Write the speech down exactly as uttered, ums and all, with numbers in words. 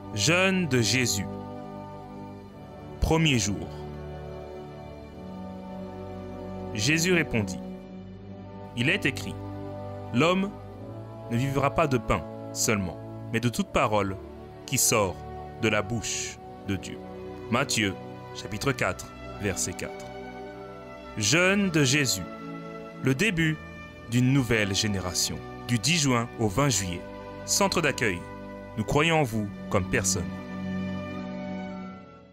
Jeûne de Jésus. Premier jour. Jésus répondit, « Il est écrit, l'homme ne vivra pas de pain seulement, mais de toute parole qui sort de la bouche de Dieu. » Matthieu, chapitre quatre, verset quatre. Jeûne de Jésus, le début d'une nouvelle génération. Du dix juin au vingt juillet, centre d'accueil. Nous croyons en vous comme personne.